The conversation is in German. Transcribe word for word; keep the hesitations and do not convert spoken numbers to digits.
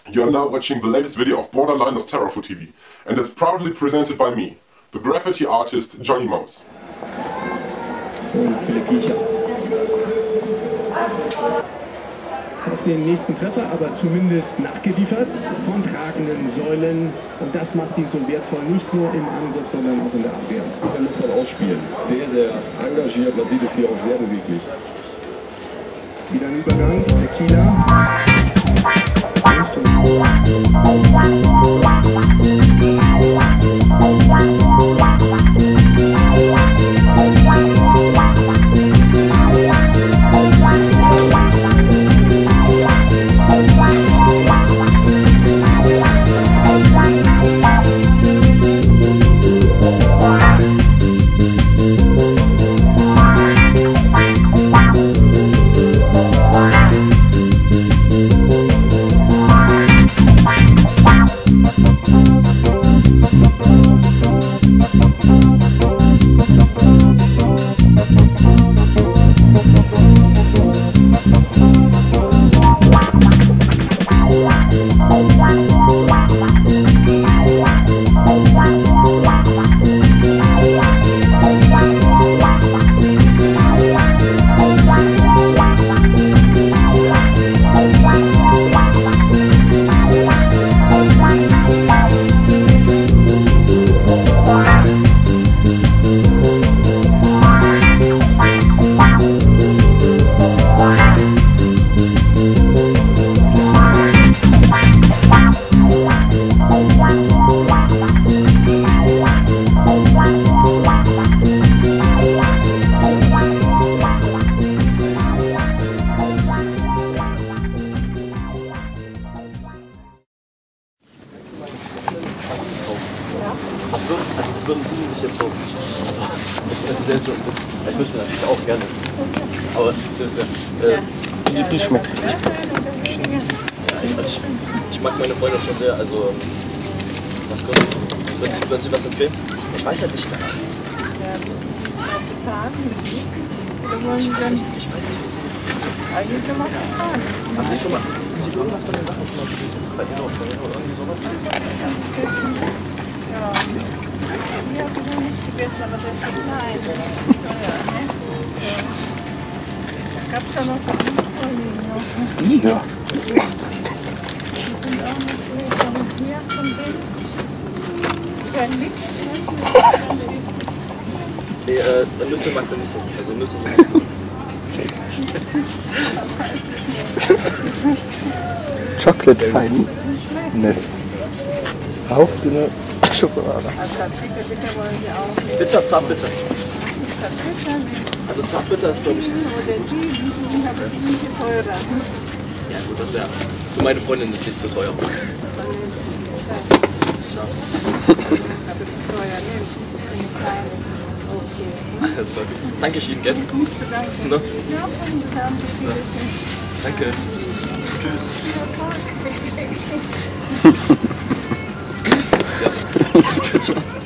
You are now watching the latest video of Borderliners Terrorful T V, and it's proudly presented by me, the graffiti artist Johnny Mouse. Auf den nächsten Treffer, aber zumindest nachgeliefert von tragenden Säulen. Und das macht ihn so wertvoll, nicht nur im Angriff, sondern auch in der Abwehr. Da muss man ausspielen. Sehr, sehr engagiert. Man sieht es hier auch sehr beweglich. Wieder ein Übergang, der Kieler. Das würden, also das würden Sie sich jetzt so. Also, das ist so das, ich würde es natürlich auch gerne. Aber so ist ja. Äh, die, die schmeckt richtig gut. Ja, ich, also ich, ich mag meine Freundin schon sehr. Also, was können Sie, würden Sie, würden Sie was empfehlen? Ich weiß ja nicht. Marzipan mit Wissen? Oder wollen Sie dann? Ich weiß nicht, was Sie. Eigentlich nur Marzipan. Haben Sie schon mal haben Sie irgendwas von den Sachen schon mal probiert? Verhindern oder Verhindern oder irgendwie sowas? Ja, die habe ich noch nicht gegessen, aber das ist so klein. Das ist teuer, ne? Ja. Gab es da noch so andere Vorliegen noch? Ja. Die sind auch nicht schlecht. Aber hier von denen, die werden nichts essen. Nee, äh, Nüsse mag sie nicht so. Also Nüsse sind nicht so. Chocolate Fine Nest. Hauptsinne Schokolade. Bitter wollen sie auch nicht. Bitter, zartbitter. Bitter nicht. Also zartbitter ist, glaube ich. Oder die, die sind aber nicht teurer. Ja gut, das ist ja. Für meine Freundin ist nicht so teuer. Aber das ist teuer, ne? Eine kleine. Okay. Das war gut. Danke ich Ihnen, gell? Nicht zu danken. No? Ja, und haben Sie ein bisschen. Danke. Tschüss. Ja, bitte.